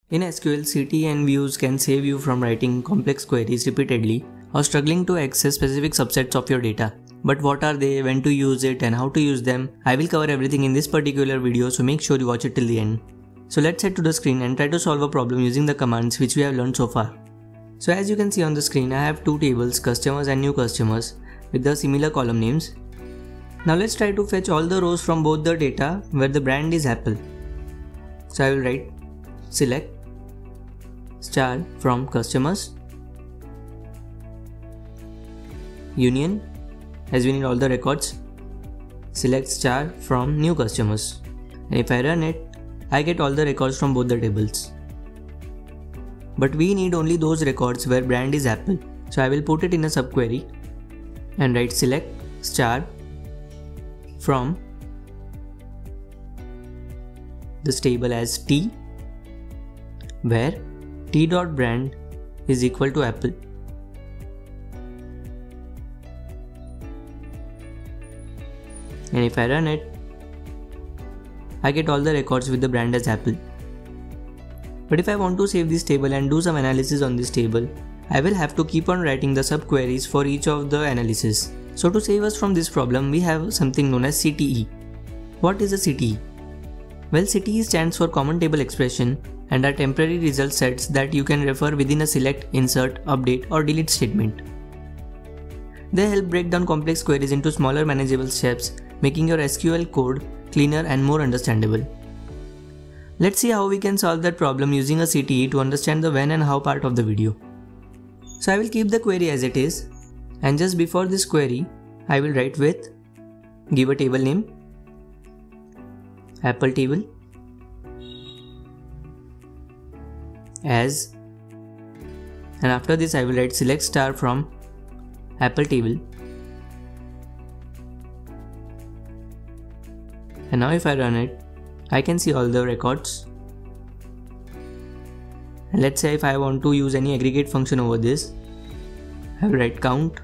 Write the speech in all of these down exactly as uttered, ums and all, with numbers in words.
In S Q L, C T E and VIEWS can save you from writing complex queries repeatedly or struggling to access specific subsets of your data. But what are they, when to use it, and how to use them? I will cover everything in this particular video, so make sure you watch it till the end. So let's head to the screen and try to solve a problem using the commands which we have learned so far. So as you can see on the screen, I have two tables, customers and new customers, with the similar column names. Now let's try to fetch all the rows from both the data where the brand is Apple. So I will write select star from customers, union, as we need all the records, select star from new customers, and if I run it, I get all the records from both the tables. But we need only those records where brand is Apple, so I will put it in a subquery and write select star from this table as T, where T.brand is equal to Apple. And if I run it, I get all the records with the brand as Apple. But if I want to save this table and do some analysis on this table, I will have to keep on writing the subqueries for each of the analysis. So to save us from this problem, we have something known as C T E. What is a C T E? Well, C T E stands for Common Table Expression and are temporary result sets that you can refer within a select, insert, update or delete statement. They help break down complex queries into smaller manageable steps, making your S Q L code cleaner and more understandable. Let's see how we can solve that problem using a C T E to understand the when and how part of the video. So I will keep the query as it is, and just before this query, I will write with, give a table name, Apple table, as, and after this I will write select star from Apple table. And now if I run it, I can see all the records. And let's say if I want to use any aggregate function over this, I will write count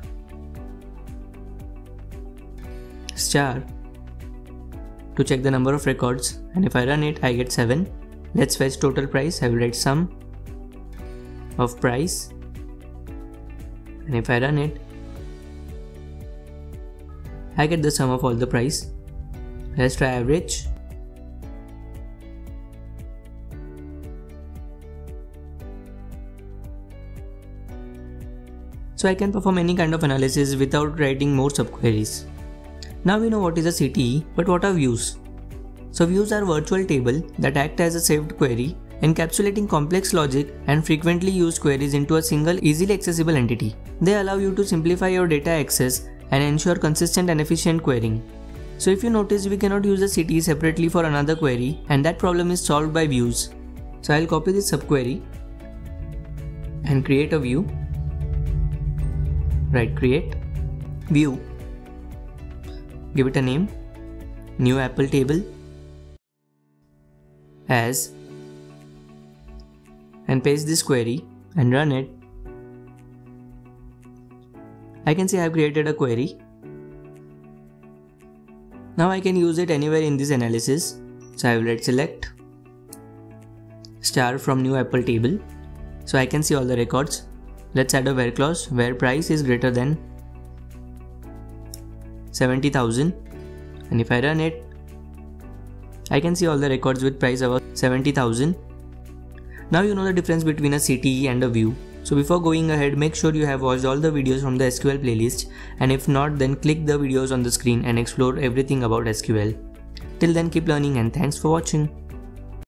star to check the number of records, and if I run it, I get seven. Let's fetch total price. I will write sum of price, and if I run it, I get the sum of all the price. Let's try average. So I can perform any kind of analysis without writing more subqueries. Now we know what is a C T E, but what are views? So views are virtual tables that act as a saved query, encapsulating complex logic and frequently used queries into a single easily accessible entity. They allow you to simplify your data access and ensure consistent and efficient querying. So if you notice, we cannot use a C T E separately for another query, and that problem is solved by views. So I'll copy this subquery and create a view. Right, create view, give it a name, new Apple table, as, and paste this query and run it. I can see I have created a query. Now I can use it anywhere in this analysis. So I will write select star from new Apple table, so I can see all the records. Let's add a where clause where price is greater than seventy thousand, and if I run it, I can see all the records with price above seventy thousand. Now you know the difference between a C T E and a view. So before going ahead, make sure you have watched all the videos from the S Q L playlist, and if not, then click the videos on the screen and explore everything about S Q L. Till then, keep learning and thanks for watching.